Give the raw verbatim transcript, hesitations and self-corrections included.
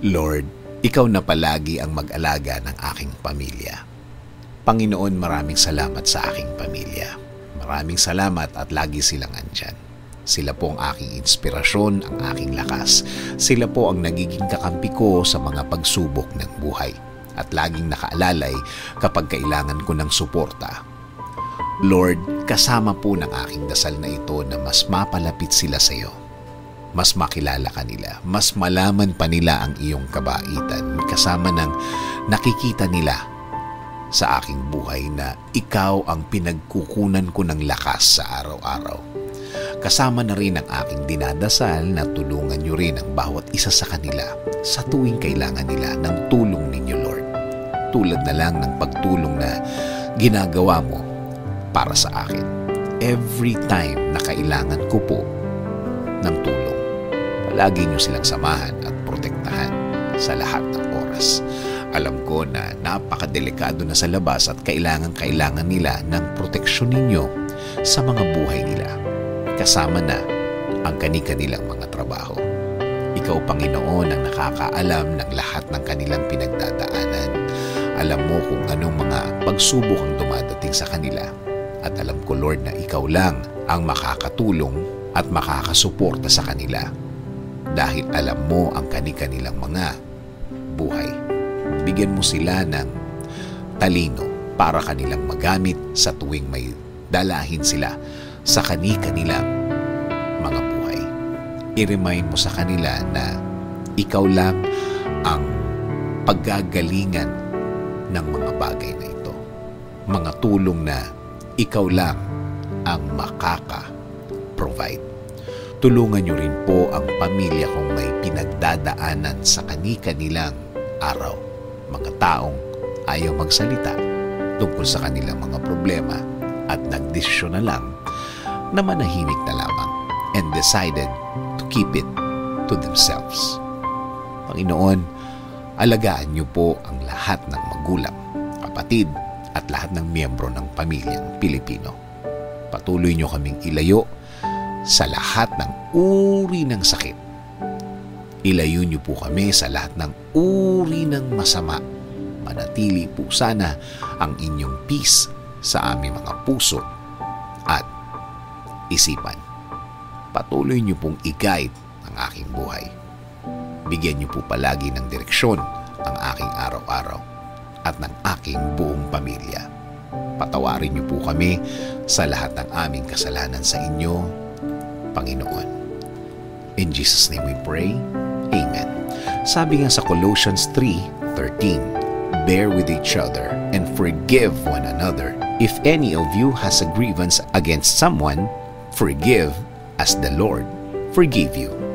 Lord, Ikaw na palagi ang mag-alaga ng aking pamilya. Panginoon, maraming salamat sa aking pamilya. Maraming salamat at lagi silang andyan. Sila po ang aking inspirasyon, ang aking lakas. Sila po ang nagiging kakampi ko sa mga pagsubok ng buhay. At laging nakaalalay kapag kailangan ko ng suporta. Lord, kasama po ng aking dasal na ito na mas mapalapit sila sa iyo. Mas makilala ka nila, mas malaman pa nila ang iyong kabaitan, kasama ng nakikita nila sa aking buhay na ikaw ang pinagkukunan ko ng lakas sa araw-araw. Kasama na rin ang aking dinadasal na tulungan niyo rin ang bawat isa sa kanila sa tuwing kailangan nila ng tulong ninyo, Lord. Tulad na lang ng pagtulong na ginagawa mo para sa akin. Every time na kailangan ko po ng tulong, palagi niyo silang samahan at protektahan sa lahat ng oras. Alam ko na napakadelikado na sa labas at kailangan-kailangan nila ng proteksyon ninyo sa mga buhay nila. Kasama na ang kani-kanilang mga trabaho. Ikaw, Panginoon, ang nakakaalam ng lahat ng kanilang pinagdadaanan. Alam mo kung anong mga pagsubok ang dumadating sa kanila. At alam ko, Lord, na ikaw lang ang makakatulong at makakasuporta sa kanila. Dahil alam mo ang kani-kanilang mga buhay. Bigyan mo sila ng talino para kanilang magamit sa tuwing may dalahin sila sa kani-kanilang mga buhay. I-remind mo sa kanila na ikaw lang ang paggagalingan ng mga bagay na ito. Mga tulong na ikaw lang ang makaka-provide. Tulungan niyo rin po ang pamilya kung may pinagdadaanan sa kani-kanilang araw. Mga taong ayaw magsalita tungkol sa kanilang mga problema at nagdesisyon na lang na manahimik na lamang and decided to keep it to themselves. Panginoon, alagaan niyo po ang lahat ng magulang, kapatid at lahat ng miyembro ng pamilyang Pilipino. Patuloy niyo kaming ilayo sa lahat ng uri ng sakit. Ilayo niyo po kami sa lahat ng uri ng masama. Manatili po sana ang inyong peace sa aming mga puso at isipan. Patuloy niyo pong i-guide ang aking buhay. Bigyan niyo po palagi ng direksyon ang aking araw-araw at ng aking buong pamilya. Patawarin niyo po kami sa lahat ng aming kasalanan sa inyo, Panginoon. In Jesus' name we pray. Amen. Sabi nga sa Colossians three thirteen, bear with each other and forgive one another. If any of you has a grievance against someone, forgive as the Lord forgave you.